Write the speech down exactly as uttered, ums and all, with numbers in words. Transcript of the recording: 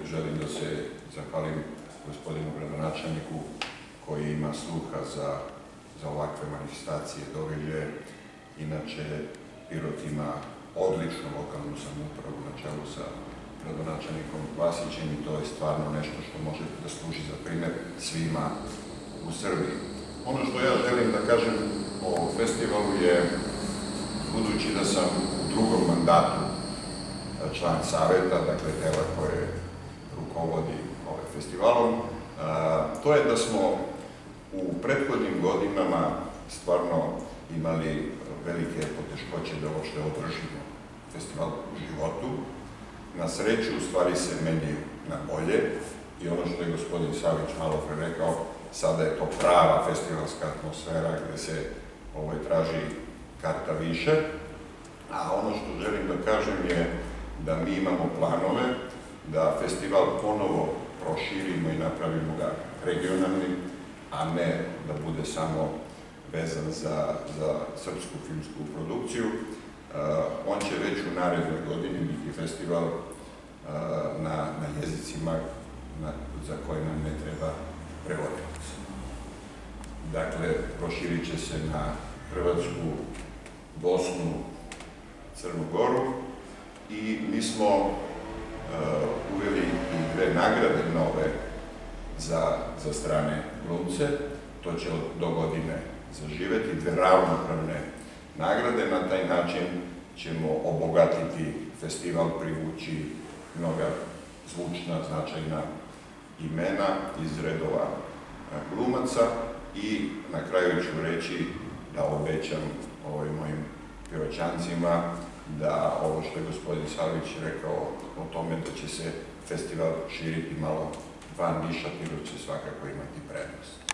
želim da se zahvalim gospodinu gradonačelniku koji ima sluha za ovakve manifestacije, događaje. Inače, Pirot ima odličnu lokalnu samoupravu na čelu sa gradonačelnikom Vasićem i to je stvarno nešto što može da služi za primer svima u Srbiji. Ono što ja želim da kažem o festivalu je, budući da sam u drugom mandatu član saveta, dakle tela koje rukovodi ovaj festivalom, to je da smo u prethodnim godinama stvarno imali velike poteškoće da uopšte održimo festival u životu. Na sreću, stvari se menjaju na bolje i ono što je gospodin Savić malo pre rekao, sada je to prava festivalska atmosfera gde se traži karta više, a ono što želim da kažem je da mi imamo planove da festival ponovo proširimo i napravimo ga regionalnim, a ne da bude samo vezan za srpsku filmsku produkciju. On će već u narednoj godini biti festival na jezicima za koje nam ne treba prevodilac. Dakle, proširit će se na Hrvatsku, Bosnu, Crnu Goru i mi smo uveli i dve nagrade nove za strane glumce. To će do godine zaživeti, dve ravnopravne nagrade. Na taj način ćemo obogatiti festival, privući mnoga zvučna, značajna imena iz redova glumaca i na kraju ću reći da obećam mojim Piroćancima da ovo što je gospodin Savić rekao o tome da će se festival širiti malo van Niša, Pirot će svakako imati prednost.